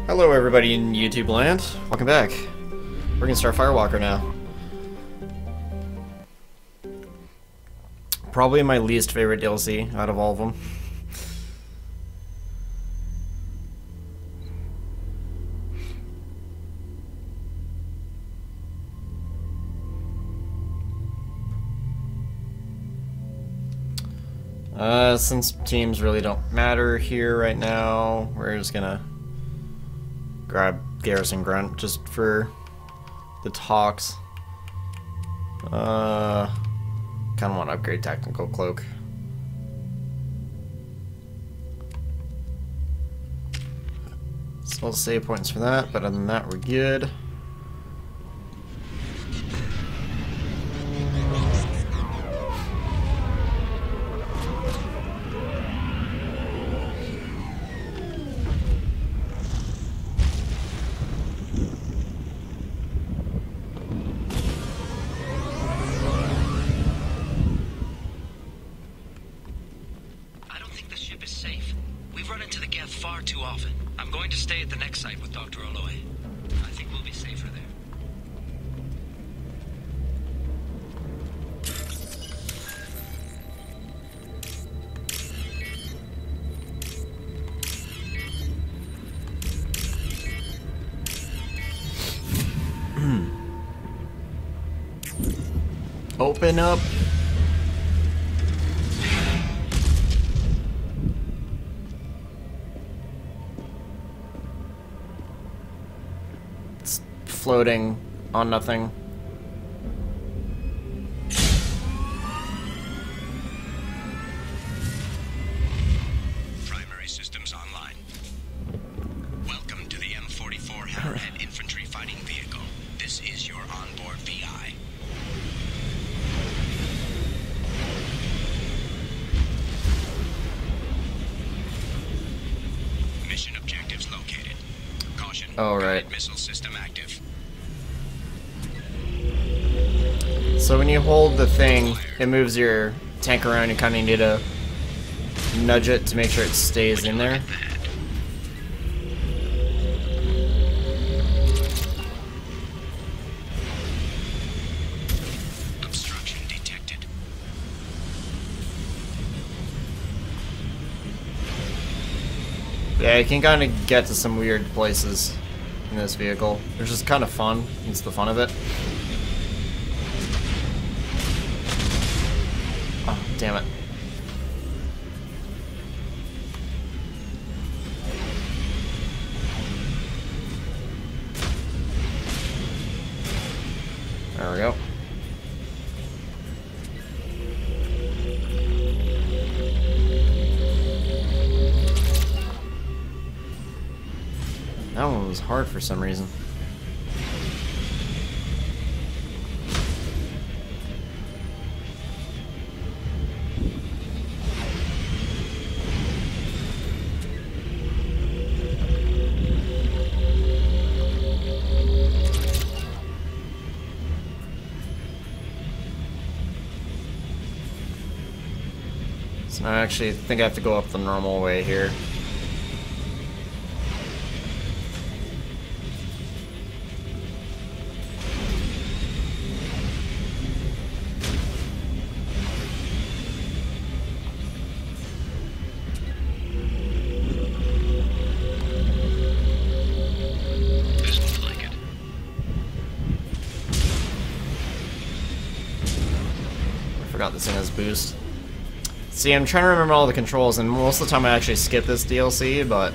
Hello everybody in YouTube land. Welcome back. We're gonna start Firewalker now. Probably my least favorite DLC out of all of them. Since teams really don't matter here right now, we're just gonna grab Garrison Grunt just for the talks. Kinda want to upgrade Tactical Cloak. Still save points for that, but other than that, we're good. Far too often. I'm going to stay at the next site with Dr. Aloy. I think we'll be safer there. Open up. Floating on nothing. Primary systems online. Welcome to the M44 Hammerhead Infantry Fighting Vehicle. This is your onboard VI. Mission objectives located. Caution. Oh, right. Missile system active. So when you hold the thing, it moves your tank around. You kind of need to nudge it to make sure it stays in there. Obstruction detected. Yeah, you can kind of get to some weird places in this vehicle, which is kind of fun. It's the fun of it. Damn it. There we go. That one was hard for some reason. I actually think I have to go up the normal way here. This looks like it. I forgot this thing has boost. See, I'm trying to remember all the controls, and most of the time I actually skip this DLC, but...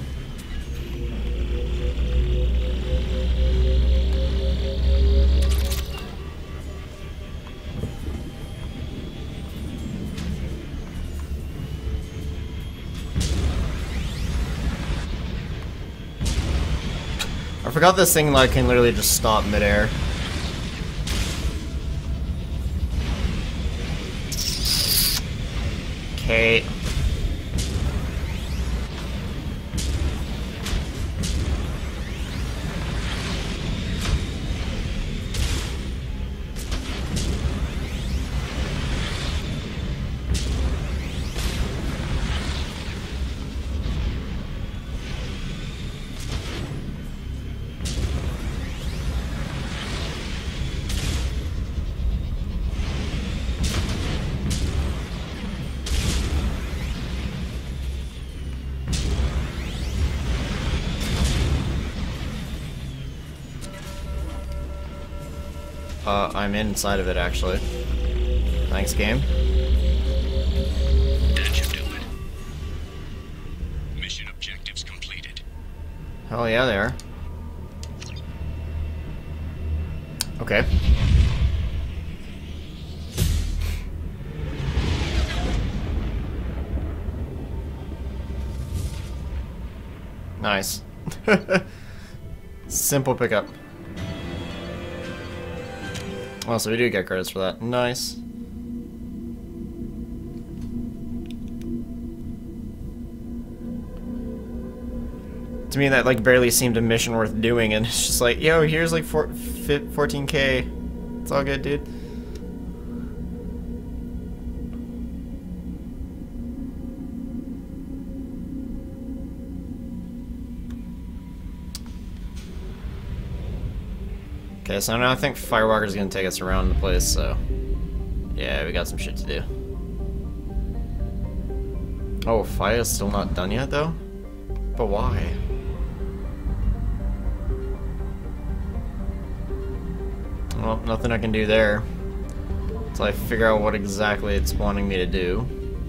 I forgot this thing like can literally just stop midair. Okay. I'm inside of it, actually. Thanks, game. That should do it. Mission objectives completed. Hell yeah, they are. Okay. Nice. Simple pickup. Oh, so we do get credits for that. Nice. To me, that like barely seemed a mission worth doing, and it's just like, yo, here's like 14K. It's all good, dude. Okay, so now I think Firewalker's gonna take us around the place, so... Yeah, we got some shit to do. Oh, Fire's still not done yet, though? But why? Well, nothing I can do there. Until I figure out what exactly it's wanting me to do.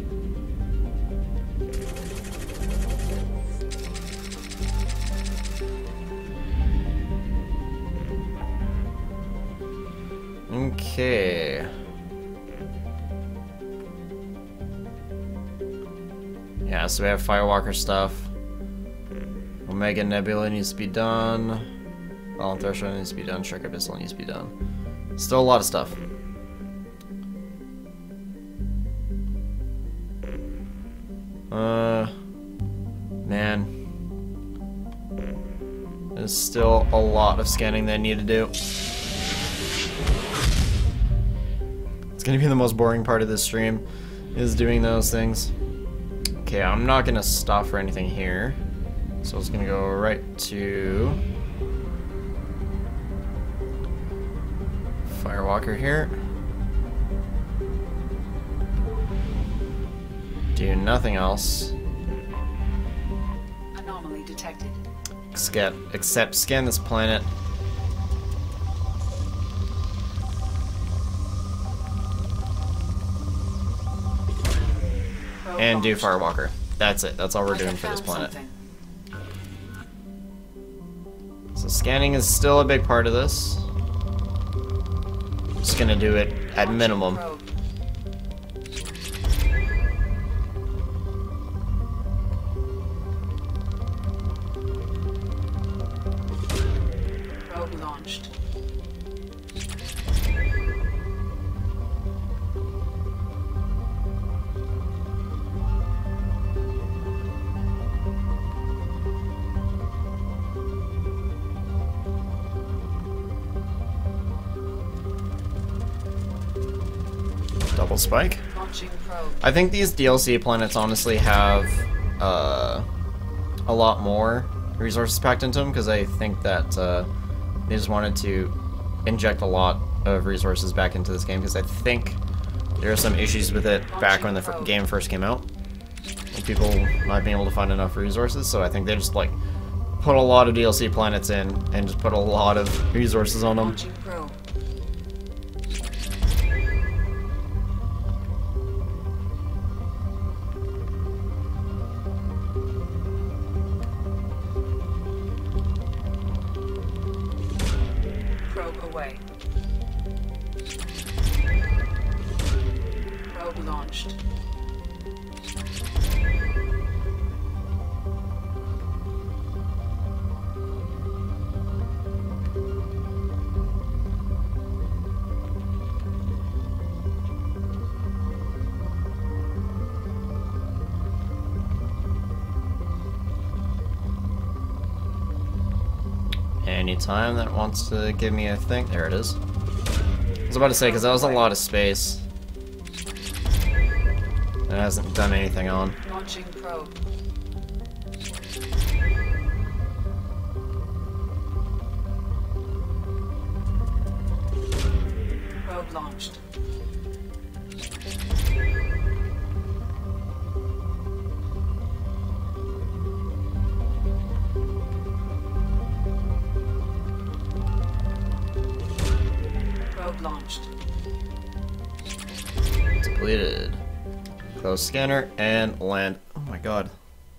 Okay. Yeah, so we have Firewalker stuff. Omega Nebula needs to be done. Violent Threshold needs to be done. Shrek Abyssal needs to be done. Still a lot of stuff. Man. There's still a lot of scanning that I need to do. It's gonna be the most boring part of this stream, is doing those things. Okay, I'm not gonna stop for anything here. So it's gonna go right to Firewalker here. Do nothing else. Anomaly detected. Except scan this planet. And do Firewalker. That's it. That's all we're doing for this planet. So scanning is still a big part of this. Just gonna do it at minimum. Probe launched. Double spike. Launching probe. I think these DLC planets honestly have a lot more resources packed into them, because I think that they just wanted to inject a lot of resources back into this game, because I think there are some issues with it back when the game first came out. People not being able to find enough resources, so I think they just like put a lot of DLC planets in and just put a lot of resources on them. Launching probe. Probe away. Probe launched. Anytime that wants to give me a thing. There it is. I was about to say, because that was a lot of space. It hasn't done anything on. Launching probe. Probe launched. Probe Close scanner and land. Oh my god.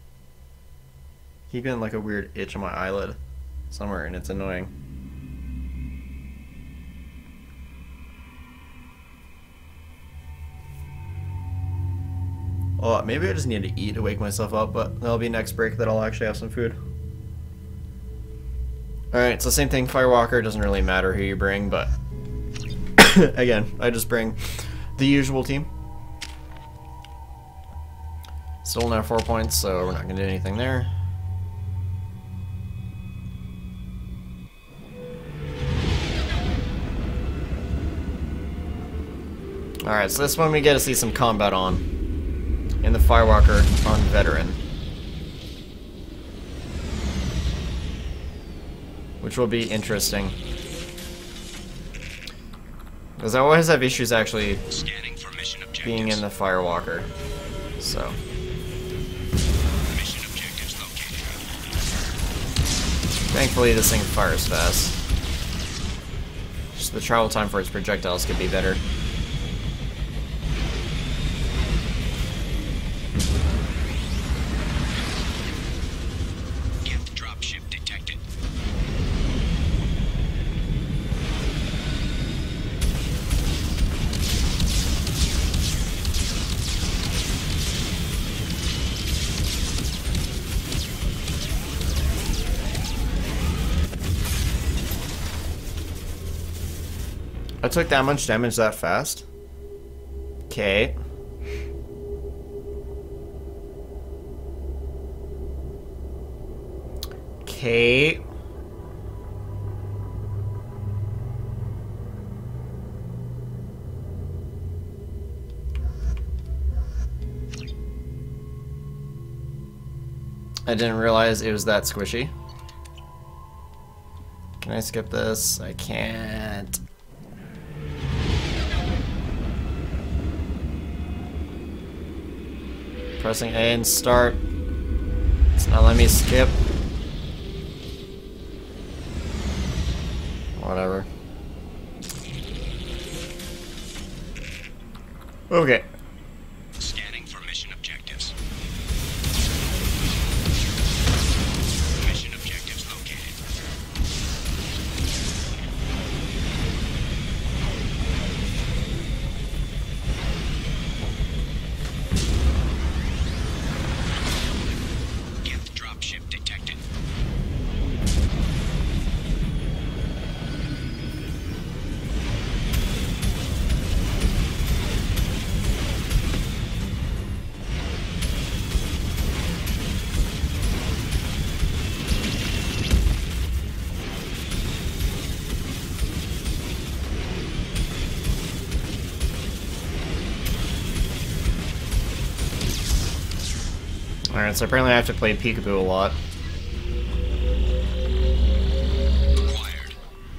Keep getting like a weird itch on my eyelid somewhere, and it's annoying. Oh, maybe I just need to eat to wake myself up, but that'll be next break that I'll actually have some food. Alright, so same thing, Firewalker, doesn't really matter who you bring, but again, I just bring the usual team. Still now 4 points, so we're not going to do anything there. Alright, so this one we get to see some combat on. In the Firewalker on Veteran. Which will be interesting. Because I always have issues actually being in the Firewalker. So. Mission objectives located. Thankfully this thing fires fast. Just the travel time for its projectiles could be better. Gift dropship detected. I took that much damage that fast? Okay. Okay. I didn't realize it was that squishy. Can I skip this? I can't. Pressing A and start. It's not letting me skip. Whatever. Okay. Scanning for mission objectives. Mission objectives located. Gift dropship detected. Alright, so apparently I have to play peekaboo a lot. Acquired.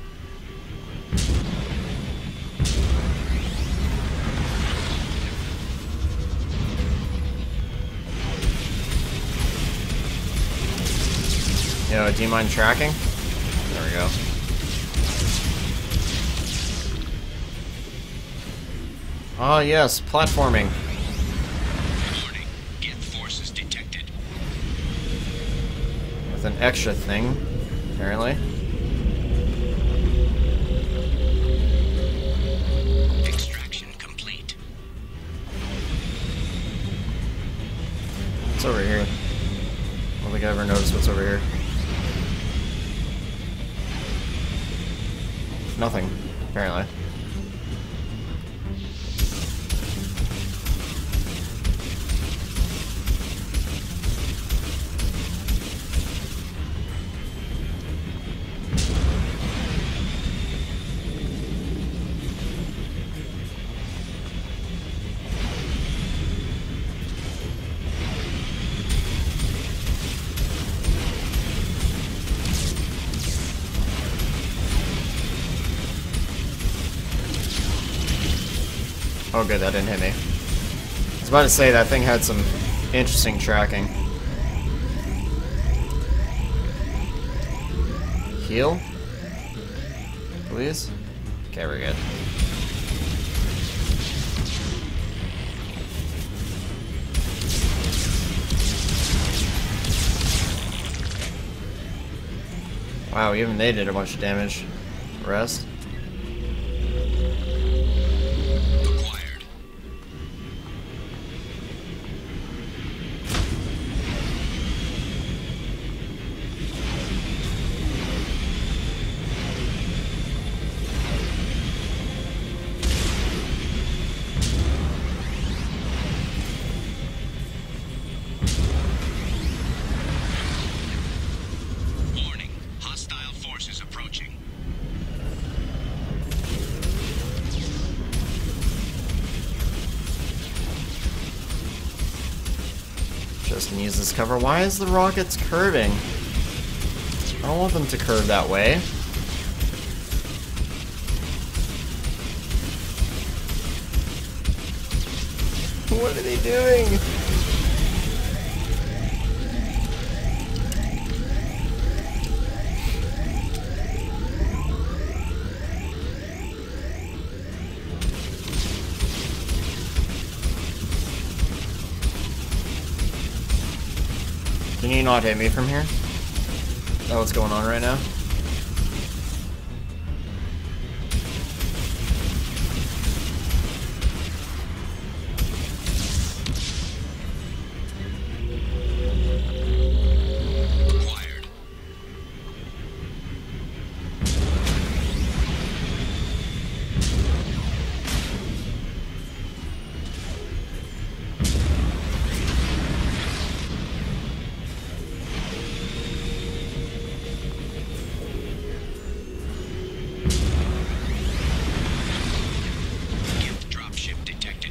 Yo, do you mind tracking? There we go. Oh yes, platforming. Warning. Gift forces detected. With an extra thing, apparently. Extraction complete. What's over here? I don't think I ever noticed what's over here. Nothing, apparently. Oh good, that didn't hit me. I was about to say that thing had some interesting tracking. Heal? Please? Okay, we're good. Wow, even they did a bunch of damage. Rest. Acquired. Warning. Hostile forces approaching. Just gonna use this cover. Why is the rockets curving? I don't want them to curve that way. What are they doing? Can you not hit me from here? Is that what's going on right now? Acquired. Gift dropship detected.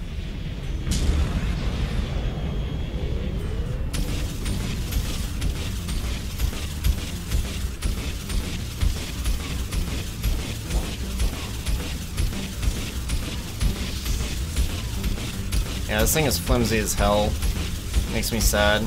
Yeah, this thing is flimsy as hell. Makes me sad.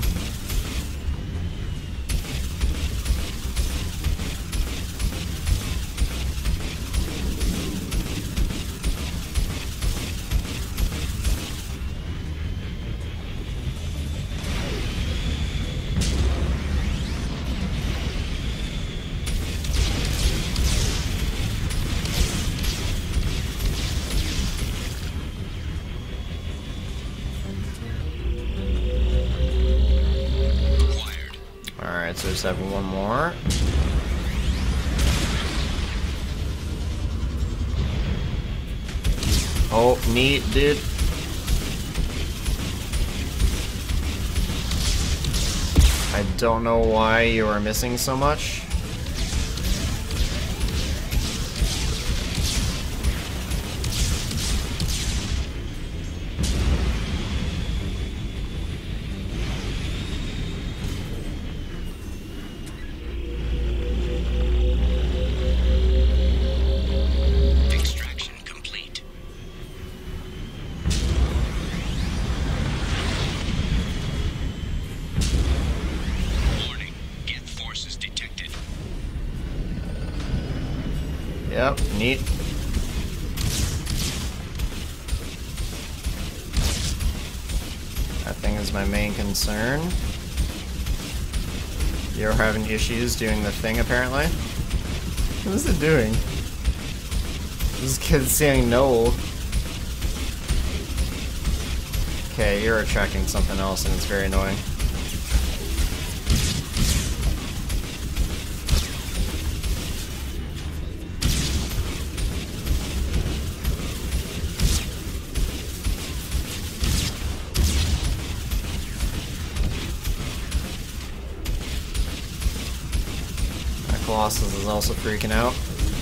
Acquired. Alright, so just have one more. Oh, neat, dude. I don't know why you are missing so much. Extraction complete. Warning. Geth forces detected. Yep, neat. That thing is my main concern. You're having issues doing the thing, apparently. What is it doing? This kid's saying no. Okay, you're attracting something else and it's very annoying. That Colossus is also freaking out.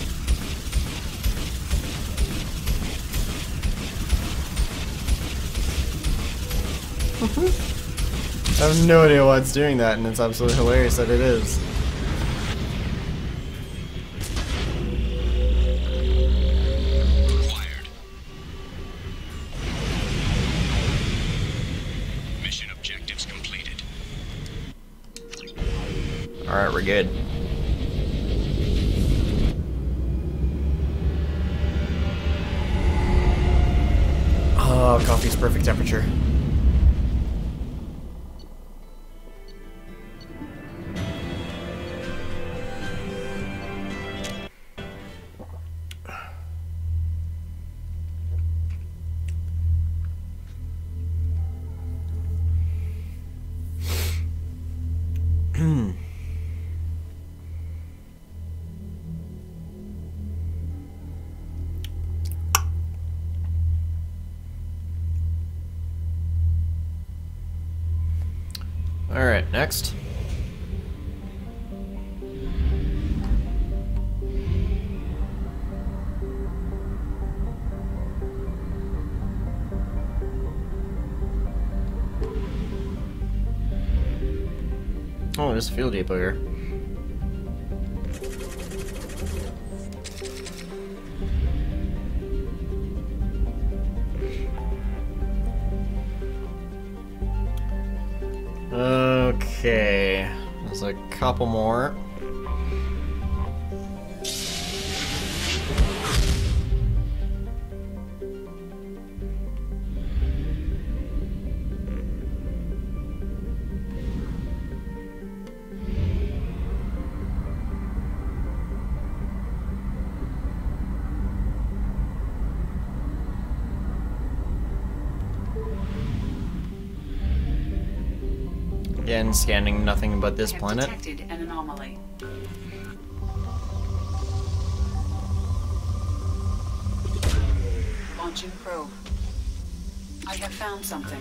I have no idea why it's doing that, and it's absolutely hilarious that it is. Acquired. Mission objectives completed. Alright, we're good. Oh, coffee's perfect temperature. Alright, next. Oh, there's a fuel depot here. Okay, there's a couple more. Again, scanning nothing but this I have planet. detected an anomaly. Launching probe. I have found something.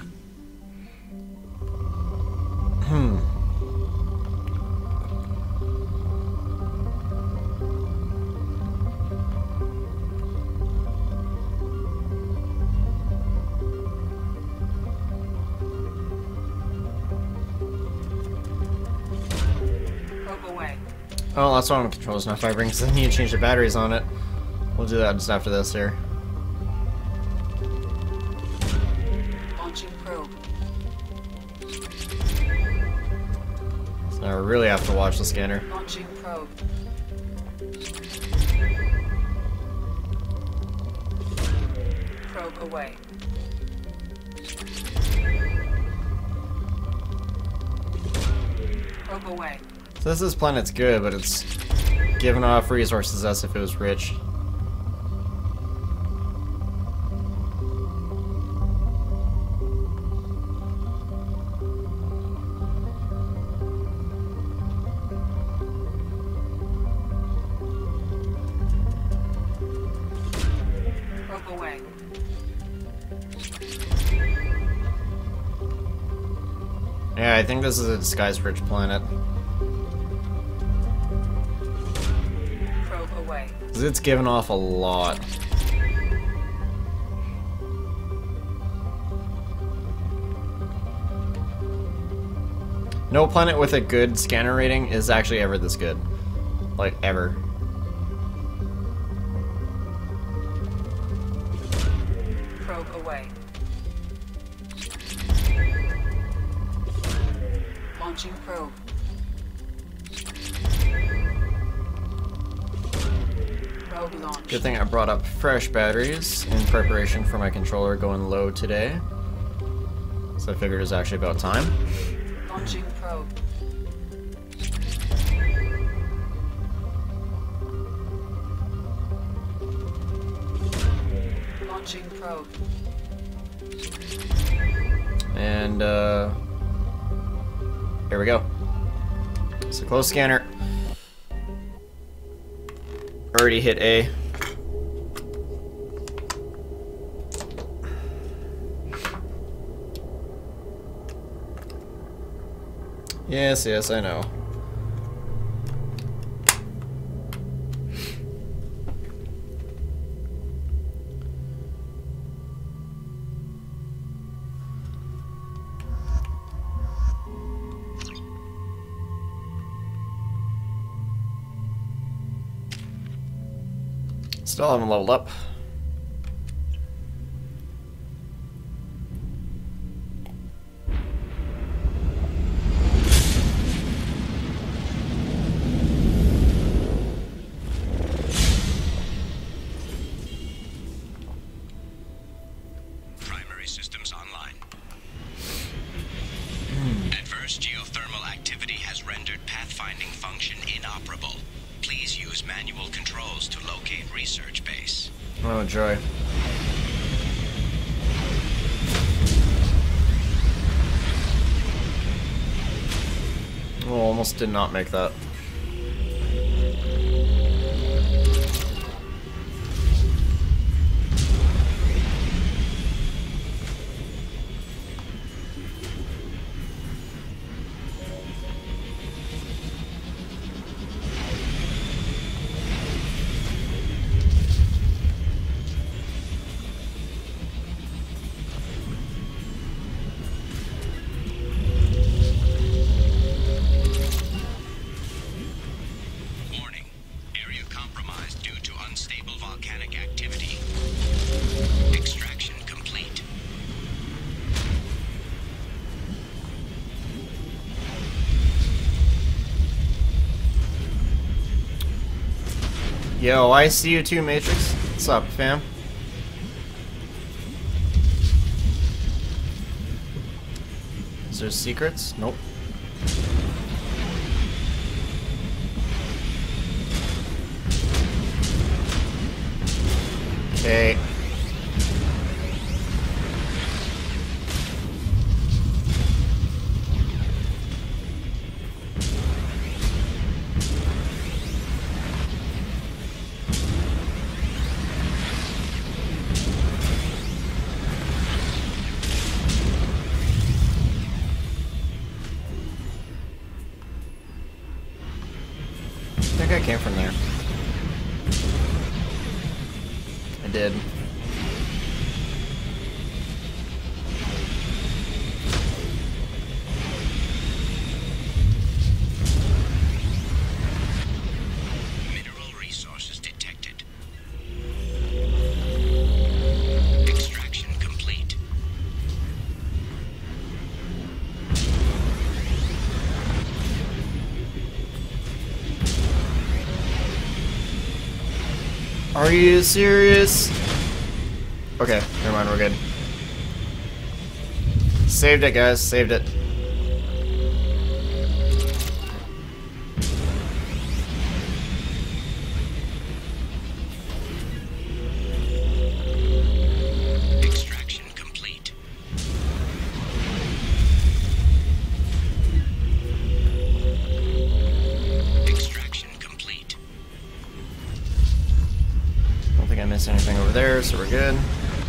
Probe away. Oh, that's why I'm controls not vibrating, because I need to change the batteries on it. We'll do that just after this here. Launching probe. So now I really have to watch the scanner. Launching probe. Probe away. Probe away. So this planet's good, but it's giving off resources as if it was rich. Probe away. Yeah, I think this is a disguised rich planet. Probe away. 'Cause it's giving off a lot. No planet with a good scanner rating is actually ever this good. Like, ever. Probe away. Launching probe. Probe launched. Good thing I brought up fresh batteries in preparation for my controller going low today. So I figured it was actually about time. Launching probe. Launching probe. And, here we go. So close scanner. Already hit A. Yes, yes, I know. Still haven't leveled up. Primary systems online. Adverse geothermal activity has rendered pathfinding function inoperable. Please use manual controls to locate research base. Oh, joy. Oh, almost did not make that. Yo, I see you too, Matrix. What's up, fam? Is there secrets? Nope. Okay. I think I came from there. I did. Mineral resources detected. Extraction complete. Are you serious? Okay, never mind, we're good. Saved it, guys, saved it. Extraction complete. Extraction complete. Don't think I missed anything over there, so we're good.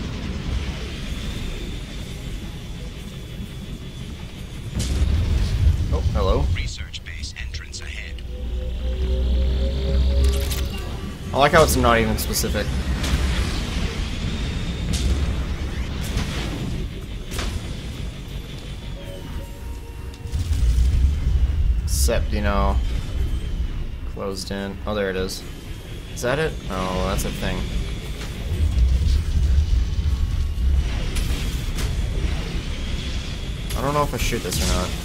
Oh, hello. Research base entrance ahead. I like how it's not even specific. Except, you know, closed in. Oh, there it is. Is that it? Oh, that's a thing. I don't know if I shoot this or not.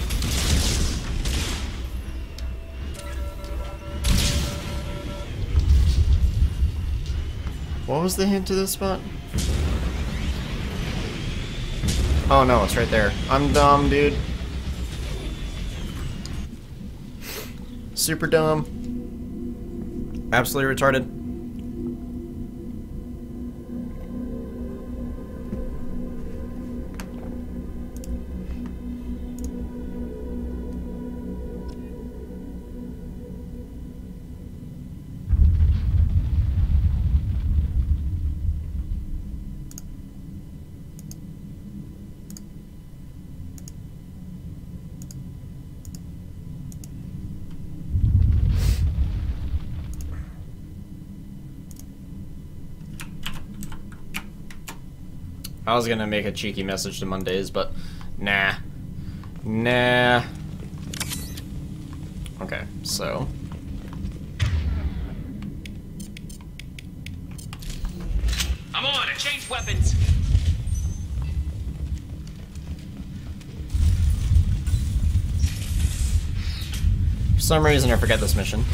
What was the hint to this spot? Oh no, it's right there. I'm dumb, dude. Super dumb. Absolutely retarded. I was gonna make a cheeky message to Mondays, but nah. Nah. Okay, so. I'm on it! Change weapons! For some reason, I forget this mission.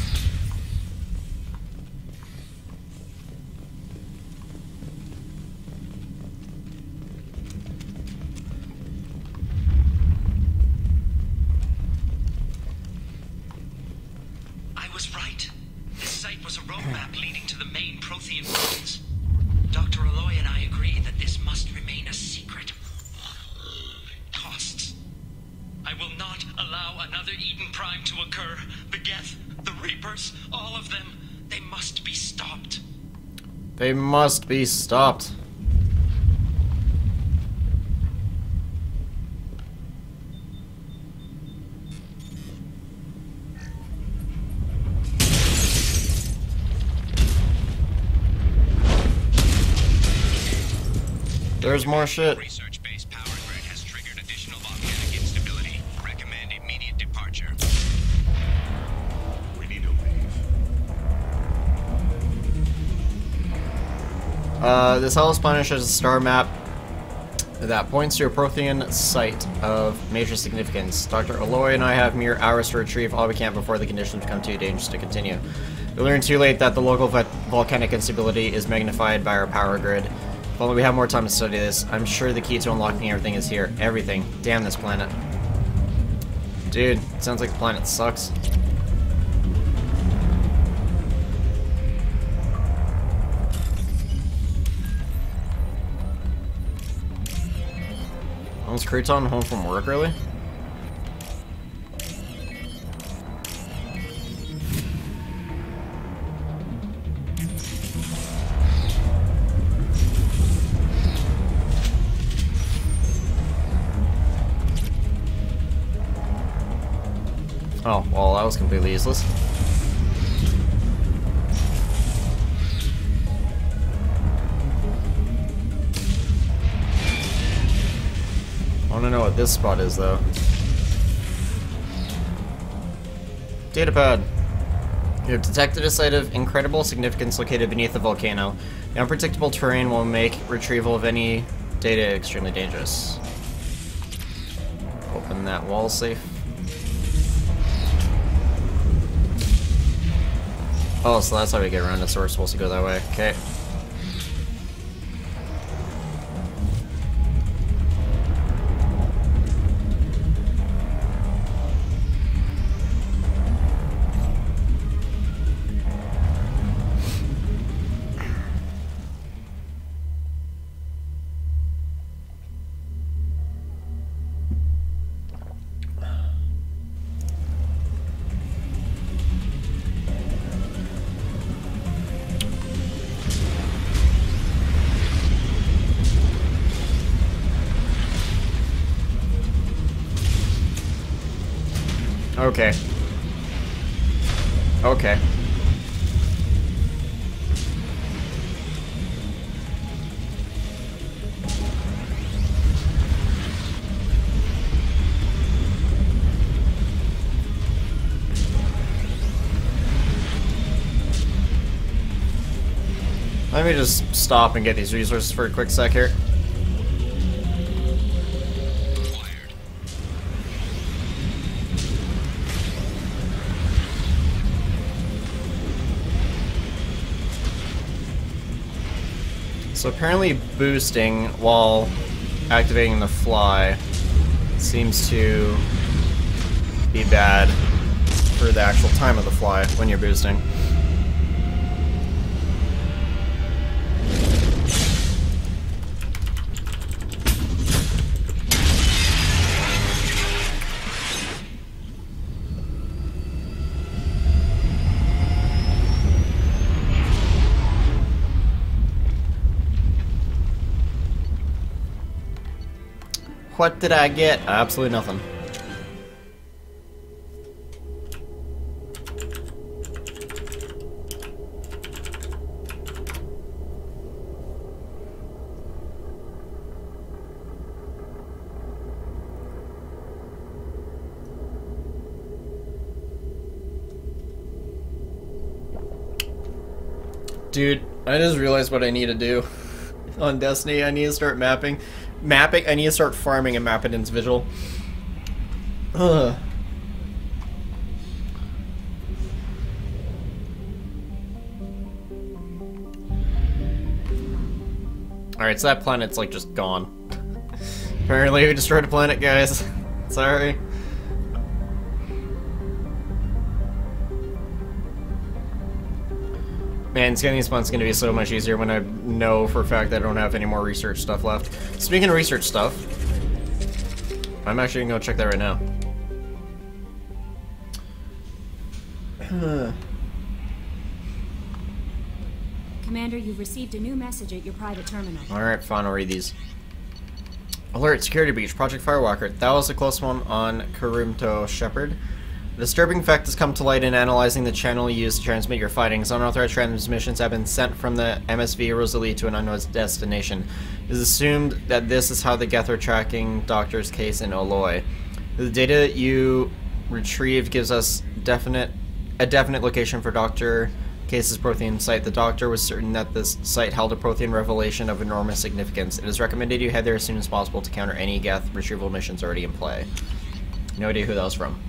Dr. Aloy and I agree that this must remain a secret. Costs. I will not allow another Eden Prime to to occur. The Geth, the Reapers, all of them, they must be stopped. They must be stopped. There's more shit. Research-based power grid has triggered additional volcanic instability. Recommend immediate departure. We need to leave. This Hellas planet shows a star map that points to a Prothean site of major significance. Dr. Aloy and I have mere hours to retrieve all we can before the conditions become too dangerous to continue. We learn too late that the local volcanic instability is magnified by our power grid. If only we have more time to study this. I'm sure the key to unlocking everything is here. Everything. Damn this planet. Dude, it sounds like the planet sucks. Was Kraton home from work early? Oh, well, that was completely useless. I want to know what this spot is, though. Datapad. You have detected a site of incredible significance located beneath the volcano. The unpredictable terrain will make retrieval of any data extremely dangerous. Open that wall safe. Oh, so that's how we get around it, so we're supposed to go that way. Okay. Okay. Okay. Let me just stop and get these resources for a quick sec here. So apparently boosting while activating the fly seems to be bad for the actual time of the fly when you're boosting. What did I get? Absolutely nothing. Dude, I just realized what I need to do on Destiny. I need to start mapping. I need to start farming and map it into Vigil. Ugh. Alright, so that planet's like just gone. Apparently we destroyed a planet, guys. Sorry. Man, scanning these spawns is going to be so much easier when I know for a fact that I don't have any more research stuff left. Speaking of research stuff, I'm actually going to go check that right now. Commander, you've received a new message at your private terminal. Alright, fine, I'll read these. Alert, security breach, Project Firewalker. That was a close one on Kurumto Shepard. A disturbing fact has come to light in analyzing the channel used to transmit your findings. Unauthorized transmissions have been sent from the MSV Rosalie to an unknown destination. It is assumed that this is how the Geth are tracking Doctor's case in Oloy. The data you retrieved gives us a definite location for Dr. Case's Prothean site. The Doctor was certain that this site held a Prothean revelation of enormous significance. It is recommended you head there as soon as possible to counter any Geth retrieval missions already in play. No idea who that was from.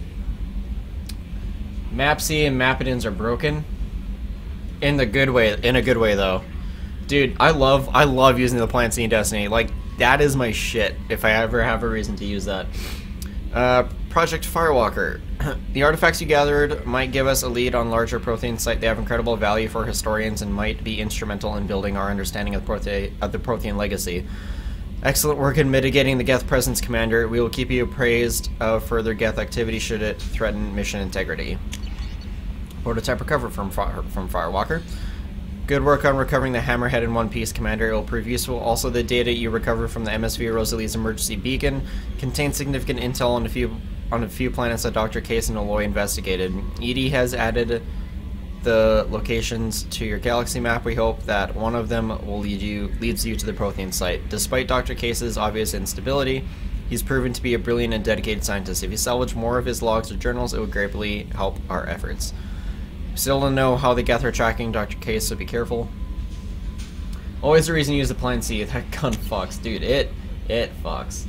Mapsy and Mapidins are broken. In a good way though. Dude, I love using the Plan C in Destiny. Like, that is my shit if I ever have a reason to use that. Project Firewalker. The artifacts you gathered might give us a lead on larger Prothean site. They have incredible value for historians and might be instrumental in building our understanding of the Prothean legacy. Excellent work in mitigating the Geth presence, Commander. We will keep you appraised of further Geth activity should it threaten mission integrity. Prototype recovered from Firewalker. Good work on recovering the Hammerhead in one piece, Commander. It will prove useful. Also, the data you recovered from the MSV Rosalie's emergency beacon contains significant intel on a few planets that Dr. Case and Aloy investigated. EDI has added the locations to your galaxy map. We hope that one of them will leads you to the Prothean site. Despite Dr. Case's obvious instability, he's proven to be a brilliant and dedicated scientist. If you salvage more of his logs or journals, it would greatly help our efforts. Still don't know how the Geth are tracking Dr. Case, so be careful. Always a reason to use the Plan C. That gun fucks. Dude, it fucks.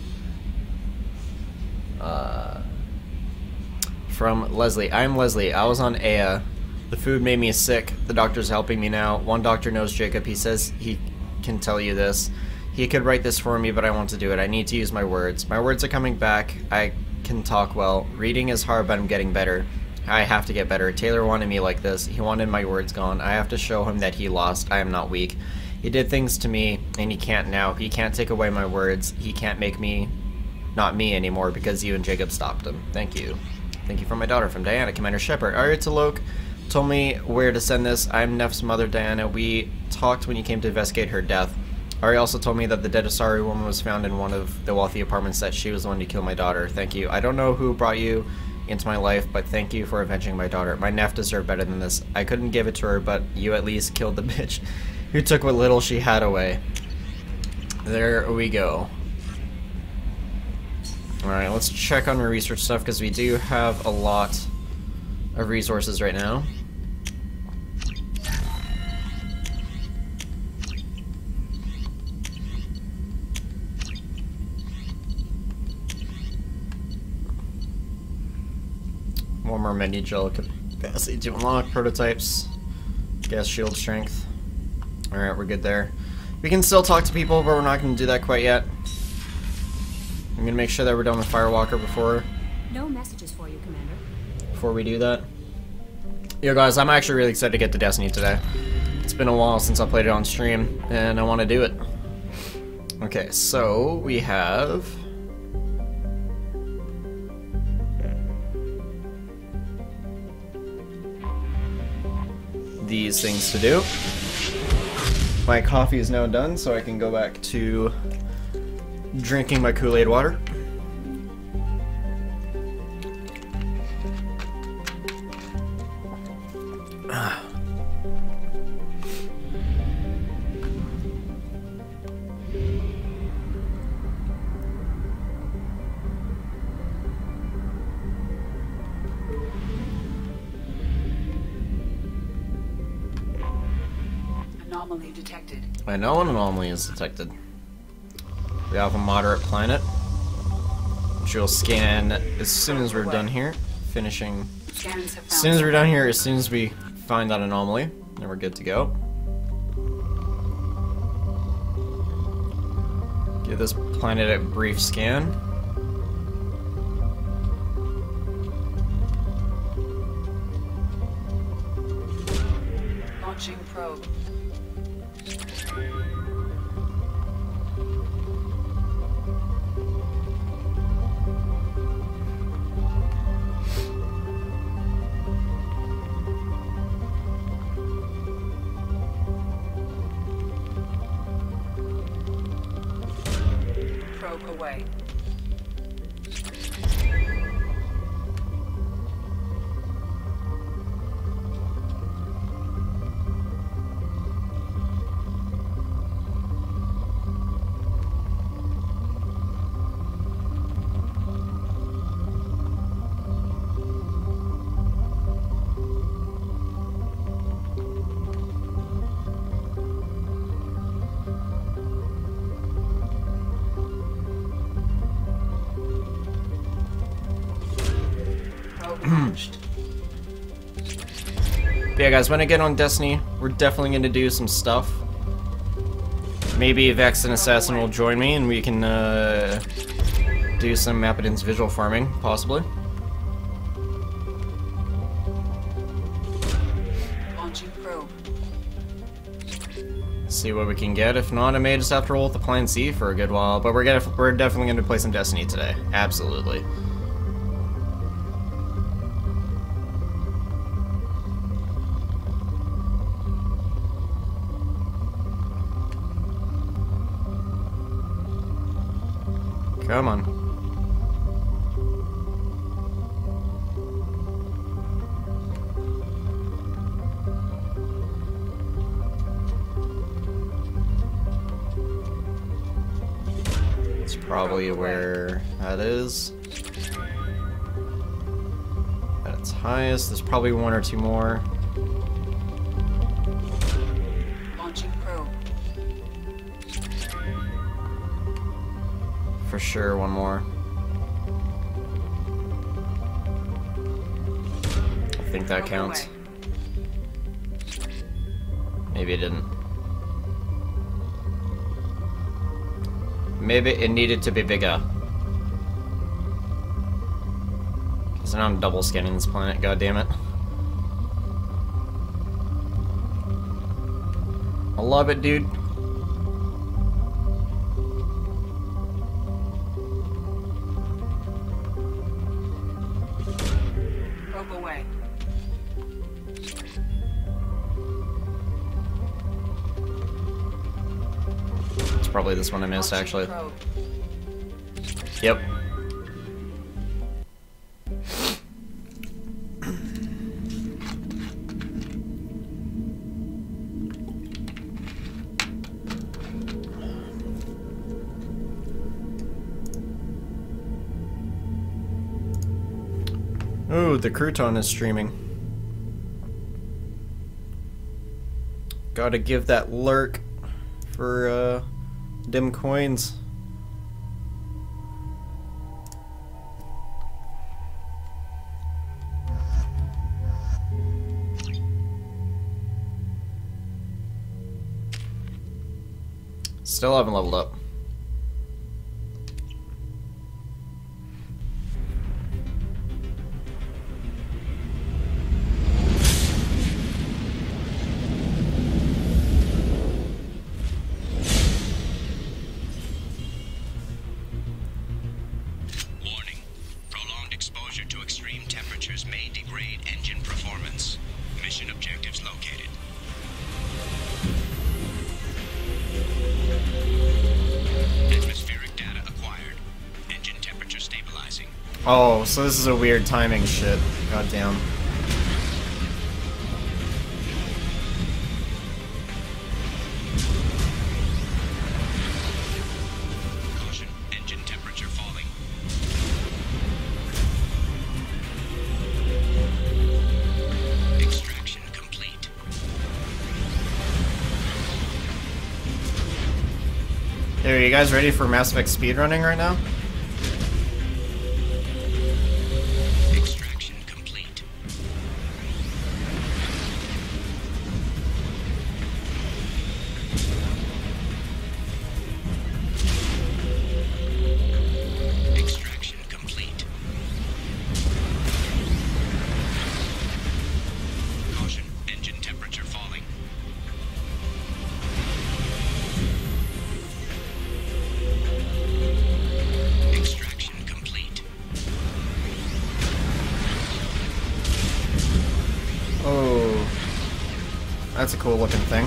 From Leslie. I'm Leslie. I was on Ea. The food made me sick. The doctor's helping me now. One doctor knows Jacob. He says he can tell you this. He could write this for me, but I want to do it. I need to use my words. My words are coming back. I can talk well. Reading is hard, but I'm getting better. I have to get better. Taylor wanted me like this. He wanted my words gone. I have to show him that he lost. I am not weak. He did things to me, and he can't now. He can't take away my words. He can't make me not me anymore because you and Jacob stopped him. Thank you. Thank you from my daughter, from Diana, Commander Shepard. Arya Talok told me where to send this. I'm Neff's mother, Diana. We talked when you came to investigate her death. Arya also told me that the dead Asari woman was found in one of the wealthy apartments, that she was the one to kill my daughter. Thank you. I don't know who brought you into my life, but thank you for avenging my daughter. My Neff deserved better than this. I couldn't give it to her, but you at least killed the bitch who took what little she had away. There we go. Alright, let's check on our research stuff, because we do have a lot of resources right now. One more menu gel capacity to unlock. Prototypes. Gas shield strength. Alright, we're good there. We can still talk to people, but we're not going to do that quite yet. I'm going to make sure that we're done with Firewalker before... No messages for you, Commander. Before we do that. Yo guys, I'm actually really excited to get to Destiny today. It's been a while since I played it on stream, and I want to do it. Okay, so we have... these things to do. My coffee is now done, so I can go back to drinking my Kool-Aid water. Anomaly detected. I know an anomaly is detected. We have a moderate planet, which we'll scan as soon as we're done here. Finishing. Scans have As soon as we're done here, as soon as we find that anomaly, then we're good to go. Give this planet a brief scan. launching probe. Probe away. But yeah, guys, when I get on Destiny, we're definitely going to do some stuff. Maybe Vex and Assassin will join me and we can do some Mappadin's visual farming, possibly. Launching probe. See what we can get. If not, I may just have to roll with the Plan C for a good while. But we're definitely going to play some Destiny today. Absolutely. Come on. It's probably where that is. At its highest, there's probably one or two more. Launching probe. For sure, one more. I think that counts. Maybe it didn't. Maybe it needed to be bigger. Because now I'm double scanning this planet, god damn it. I love it, dude. Probe away. It's probably this one I missed, actually. Probe. Yep. Ooh, the crouton is streaming. Gotta give that lurk for dim coins. Still haven't leveled up. Warning. Prolonged exposure to extreme temperatures may degrade engine performance. Mission objectives located. Atmospheric data acquired. Engine temperature stabilizing. Oh, so this is a weird timing shit. Goddamn. Caution. Engine temperature falling. Extraction complete. Hey, are you guys ready for Mass Effect speedrunning right now? Extraction complete. Extraction complete. Caution. Engine temperature falling. Extraction complete. Oh. That's a cool looking thing.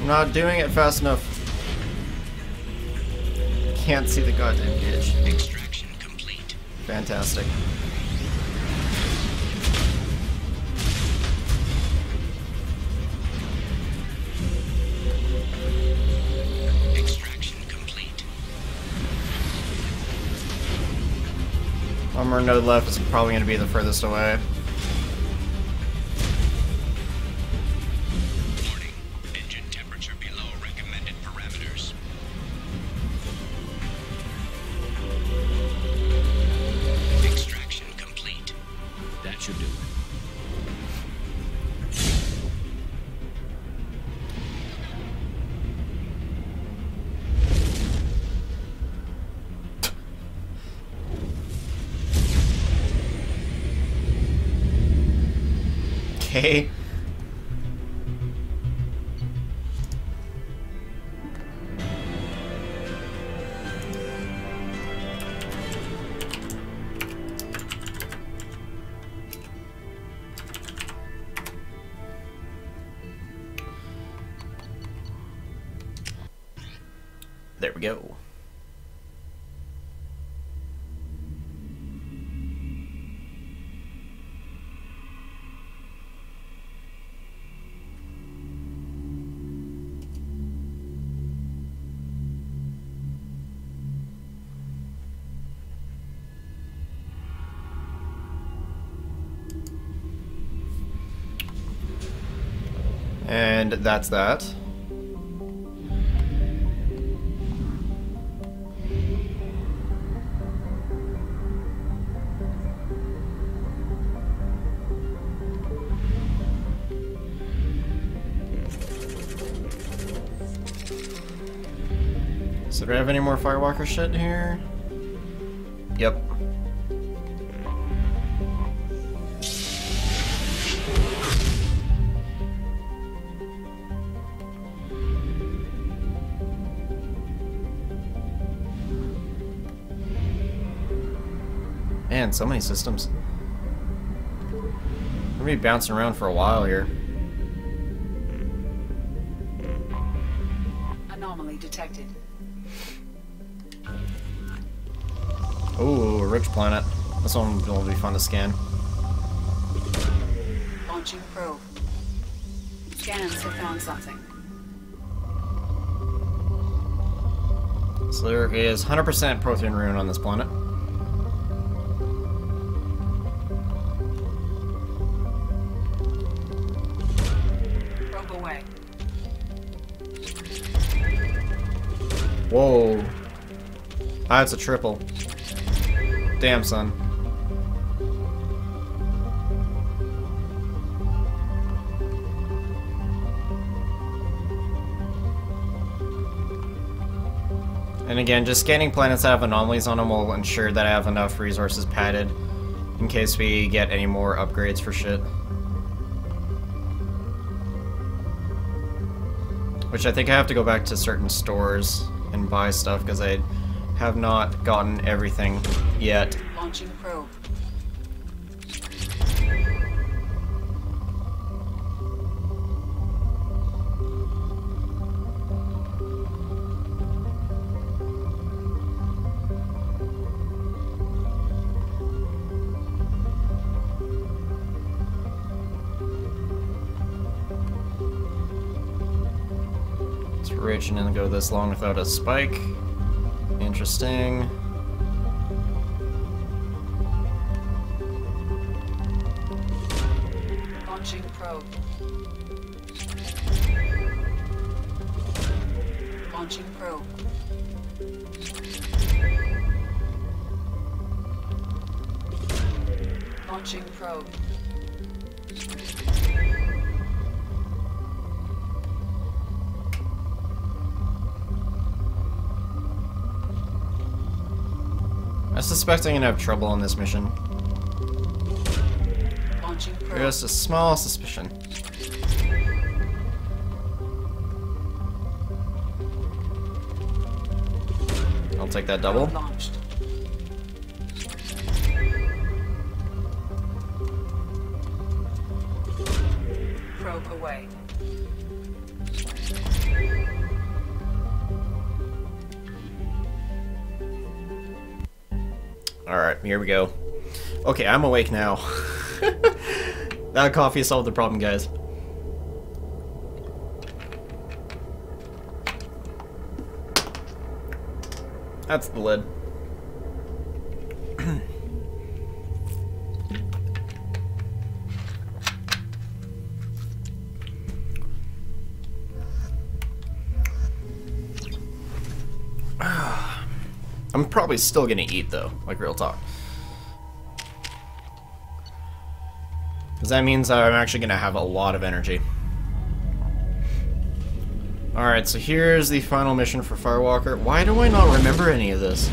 I'm not doing it fast enough. Can't see the goddamn gauge. Extraction complete. Fantastic. Extraction complete. One more node left is probably going to be the furthest away. Warning. Engine temperature below recommended parameters. Extraction complete. That should do it. Okay. There we go. And that's that. So do I have any more Firewalker shit here? Yep. Man, so many systems. We're gonna be bouncing around for a while here. Anomaly detected. Ooh, a rich planet. This one will be fun to scan. Launching probe. Scans have found something. So there is 100% Prothean rune on this planet. Probe away. Whoa. That's a triple. Damn, son. And again, just scanning planets that have anomalies on them will ensure that I have enough resources padded in case we get any more upgrades for shit. Which I think I have to go back to certain stores and buy stuff because I have not gotten everything yet. Launching probe. It's rich and then go this long without a spike. Interesting. Launching probe. Launching probe. Launching probe. I suspect I'm gonna have trouble on this mission. Launching probe. Just a small suspicion. I'll take that double. Probe launched. Probe away. Alright, here we go. Okay, I'm awake now. That coffee solved the problem, guys. That's the lid. I'm probably still gonna eat though, like real talk. Because that means I'm actually gonna have a lot of energy. Alright, so here's the final mission for Firewalker. Why do I not remember any of this?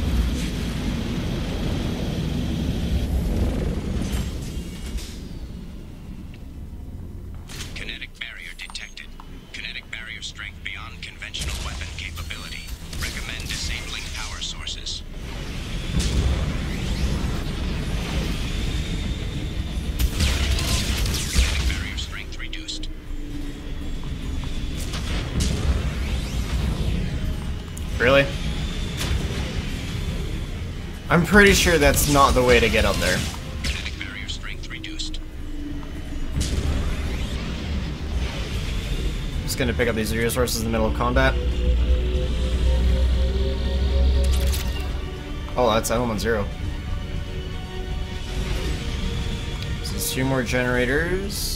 Kinetic barrier detected. Kinetic barrier strength beyond conventional weapon capability. Recommend disabling power sources. Kinetic barrier strength reduced. Really? I'm pretty sure that's not the way to get up there. Kinetic barrier strength reduced. Just gonna pick up these resources in the middle of combat. Oh, that's element 0. So there's 2 more generators.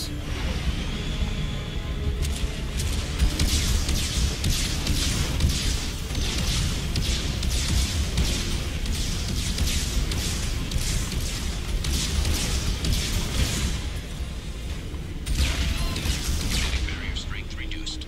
Kinetic barrier strength reduced.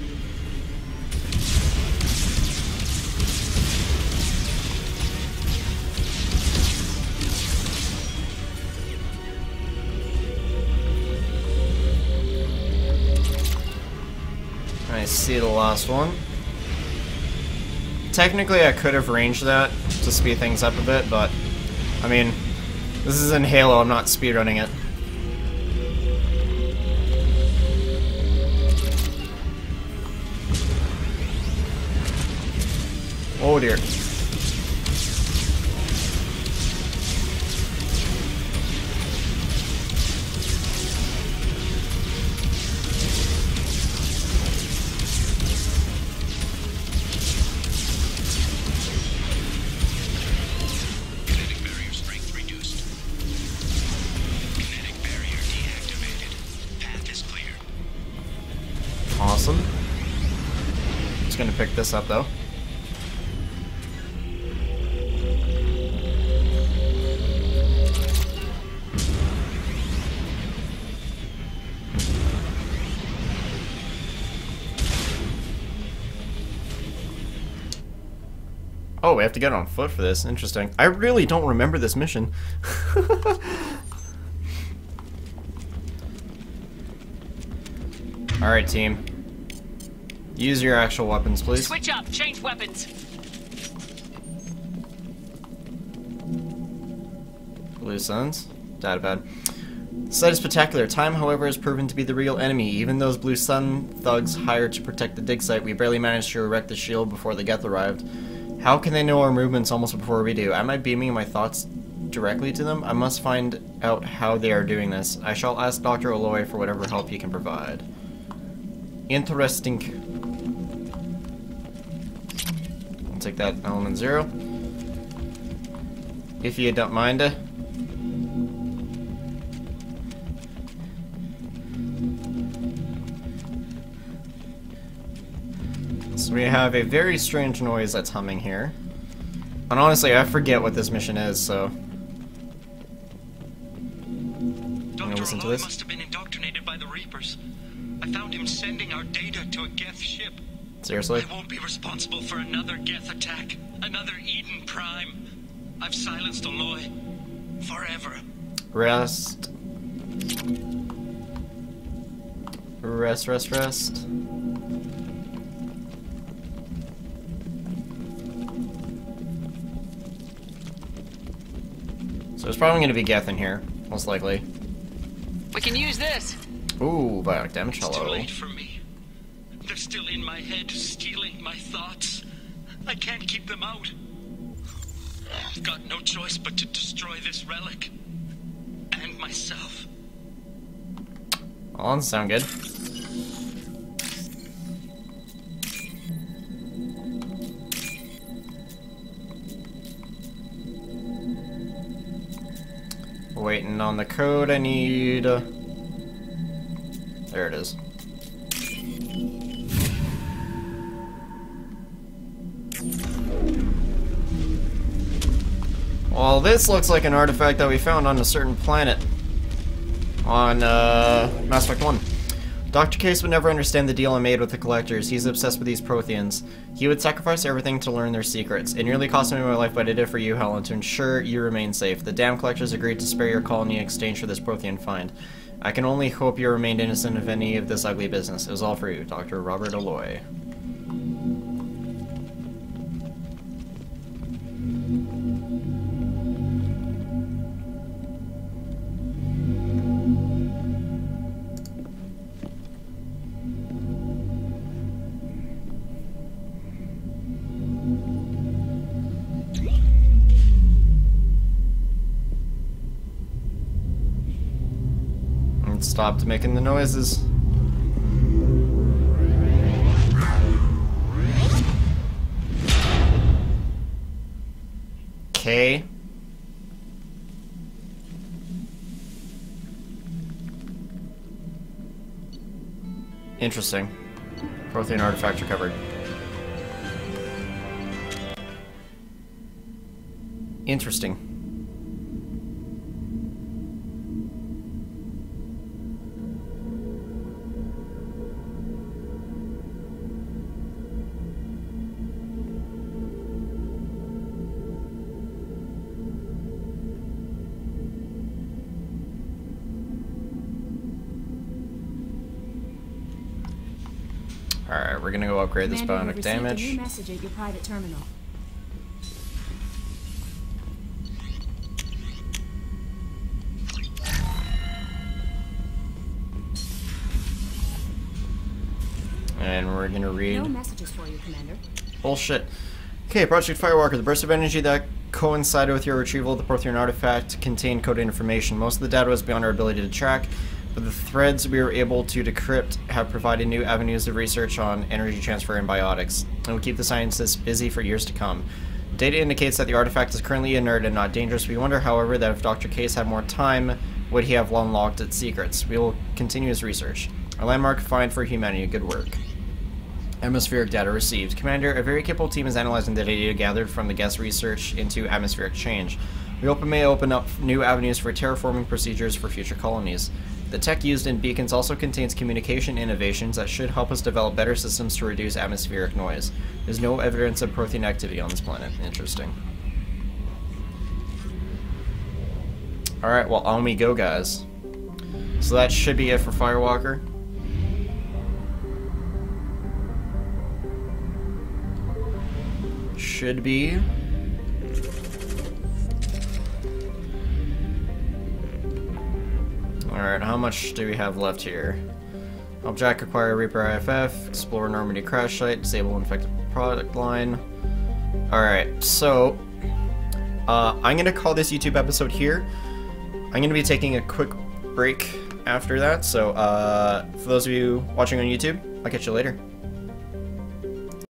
I see the last one. Technically, I could have ranged that to speed things up a bit, but I mean, this is in Halo, I'm not speedrunning it. Oh dear. Kinetic barrier strength reduced. Kinetic barrier deactivated. Path is clear. Awesome. Just gonna pick this up though. Oh, we have to get on foot for this. Interesting. I really don't remember this mission. Alright, team. Use your actual weapons, please. Switch up, change weapons. Loose ends. Datapad. The site is spectacular. Time, however, has proven to be the real enemy. Even those Blue Sun thugs hired to protect the dig site, we barely managed to erect the shield before the Geth arrived. How can they know our movements almost before we do? Am I beaming my thoughts directly to them? I must find out how they are doing this. I shall ask Dr. Aloy for whatever help he can provide. Interesting. I'll take that element 0. If you don't mind. So we have a very strange noise that's humming here. And honestly, I forget what this mission is, so... Dr. listen to Aloy this? must have been indoctrinated by the Reapers. I found him sending our data to a Geth ship. Seriously? I won't be responsible for another Geth attack. Another Eden Prime. I've silenced Aloy. Forever. Rest. Rest, rest, rest. So there's probably going to be Geth in here, most likely. We can use this. Ooh, biotic damage, It's too hello. late for me. They're still in my head, stealing my thoughts. I can't keep them out. I've got no choice but to destroy this relic. And myself. Well, that sound good. Waiting on the code I need. There it is. Well, this looks like an artifact that we found on a certain planet. On, Mass Effect 1. Dr. Case would never understand the deal I made with the Collectors. He's obsessed with these Protheans. He would sacrifice everything to learn their secrets. It nearly cost me my life, but I did it for you, Helen, to ensure you remain safe. The damn Collectors agreed to spare your colony in exchange for this Prothean find. I can only hope you remained innocent of any of this ugly business. It was all for you, Dr. Robert Aloy. Stopped making the noises. Okay. Interesting. Prothean artifact recovered. Interesting. Alright, we're gonna go upgrade this bionic damage. A new message at your private terminal. And we're gonna read. No messages for you, Commander. Bullshit. Okay, Project Firewalker. The burst of energy that coincided with your retrieval of the Prothean artifact contained coded information. Most of the data was beyond our ability to track, but the threads we were able to decrypt have provided new avenues of research on energy transfer and biotics, and will keep the scientists busy for years to come. Data indicates that the artifact is currently inert and not dangerous. We wonder, however, that if Dr. Case had more time, would he have unlocked its secrets? We will continue his research. A landmark find for humanity. Good work. Atmospheric data received. Commander, a very capable team is analyzing the data gathered from the guest research into atmospheric change. We may open up new avenues for terraforming procedures for future colonies. The tech used in beacons also contains communication innovations that should help us develop better systems to reduce atmospheric noise. There's no evidence of Prothean activity on this planet. Interesting. Alright, well, on we go, guys. So that should be it for Firewalker. Should be. Alright, how much do we have left here? Help Jack acquire Reaper IFF, explore Normandy crash site, disable infected product line. Alright, so I'm gonna call this YouTube episode here. I'm gonna be taking a quick break after that, so for those of you watching on YouTube, I'll catch you later.